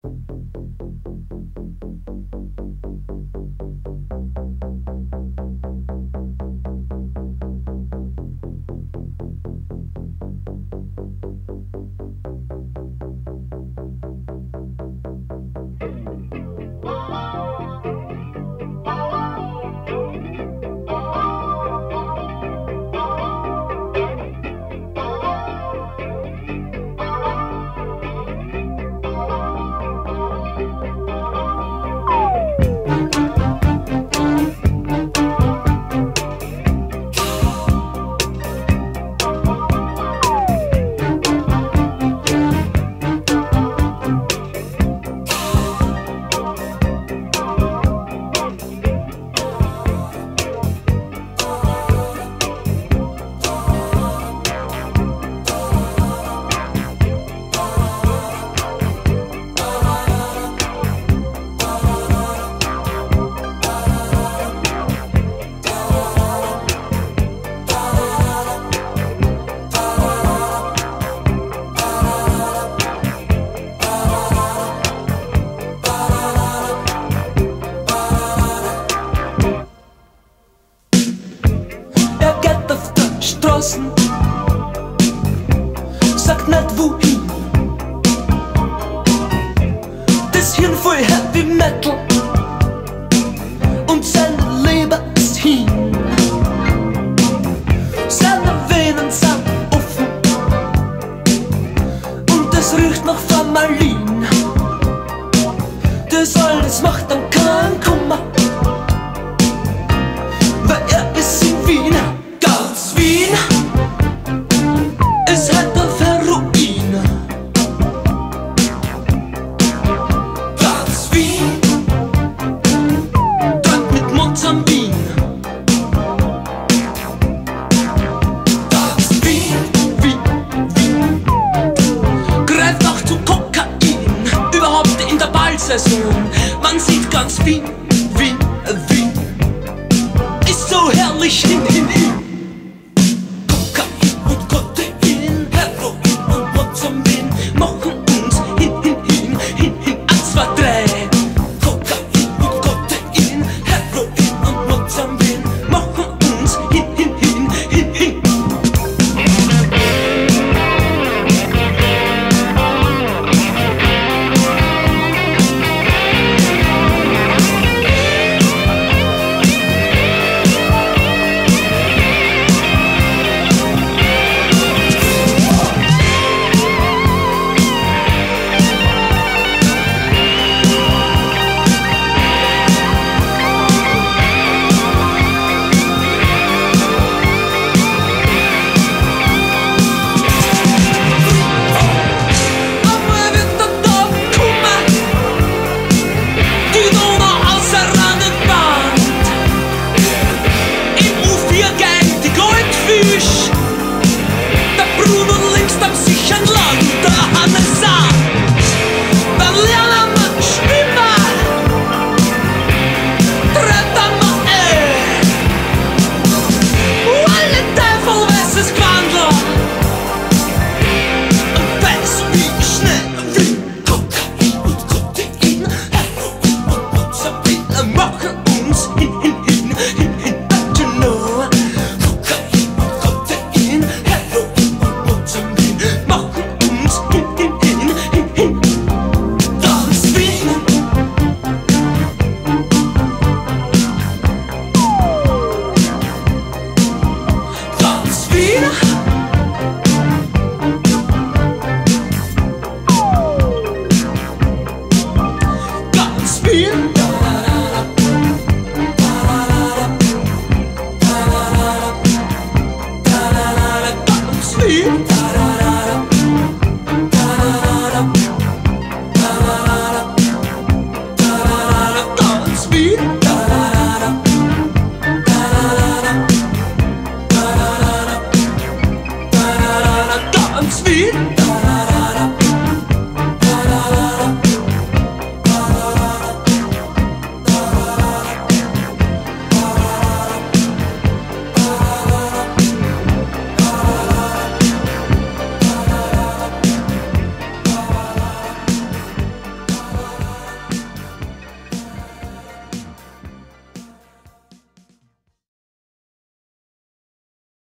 Sagt nicht wohin. Das Hirn voll Heavy Metal und seine Leber ist hin. Seine Venen sind offen und es riecht nach Formalin. Das alles macht dann keinen Kummer, weil er ist in Wien. Ganz Wien ist halt auf Heroin. Ganz Wien dort mit Mozambin. Ganz Wien, Wien, Wien greift auch zu Kokain. Überhaupt in der Ballsaison. Man sieht ganz Wien, Wien, Wien ist so herrlich hin.